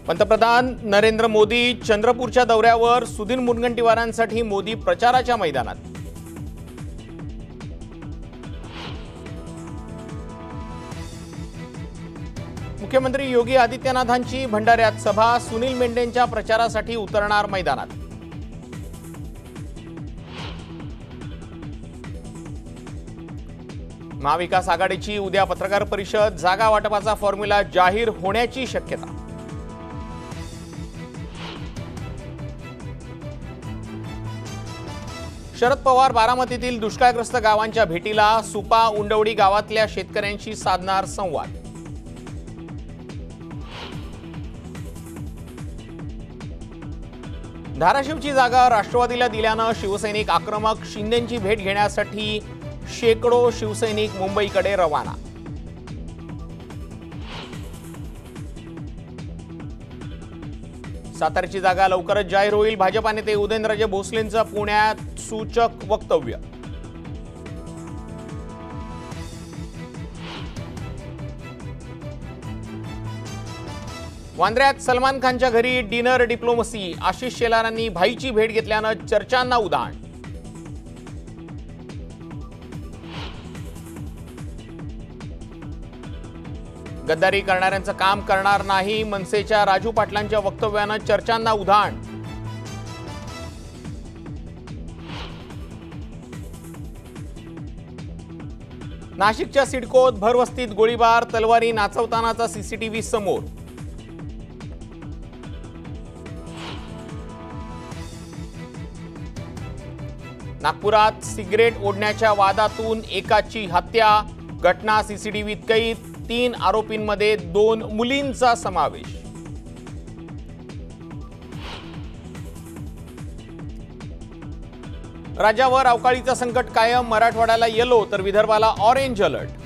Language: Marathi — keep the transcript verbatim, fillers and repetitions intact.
पंतप्रधान नरेंद्र मोदी चंद्रपूरच्या दौऱ्यावर, सुधीर मुनगंटीवारांसाठी मोदी प्रचाराच्या मैदानात। मुख्यमंत्री योगी आदित्यनाथांची भंडाऱ्यात सभा, सुनील मेंढेंच्या प्रचारासाठी उतरणार मैदानात। महाविकास आघाडीची उद्या पत्रकार परिषद, जागा वाटपाचा फॉर्म्युला जाहीर होण्याची शक्यता। शरद पवार बारामतीतील दुष्काळग्रस्त गावांच्या भेटीला, सुपा उंडवडी गावातल्या शेतकऱ्यांशी साधणार संवाद। धाराशिवची जागा राष्ट्रवादीला दिल्यानं शिवसैनिक आक्रमक, शिंदेंची भेट घेण्यासाठी शेकडो शिवसैनिक मुंबईकडे रवाना। सातारची जागा लवकरच जाहीर होईल, भाजपा नेते उदयनराजे भोसलेंचं पुण्यात सूचक वक्तव्य। वांद्र्यात सलमान खानच्या घरी डिनर डिप्लोमसी, आशिष शेलारांनी भाईची भेट घेतल्यानं चर्चांना उधाण। गद्दारी करणाऱ्यांचं काम करणार नाही, मनसेच्या राजू पाटलांच्या वक्तव्यानं चर्चांना उधाण। नाशिकच्या सिडकोत भरवस्तीत गोळीबार, तलवारी नाचवतानाचा सीसीटीव्ही समोर। नागपुरात सिगरेट ओढण्याच्या वादातून एकाची हत्या, घटना सीसीटीव्हीत कैद, तीन आरोपींमध्ये दोन मुलींचा समावेश। राज्यावर अवकाळीचं संकट कायम, मराठवाड्याला येलो तर विदर्भाला ऑरेंज अलर्ट।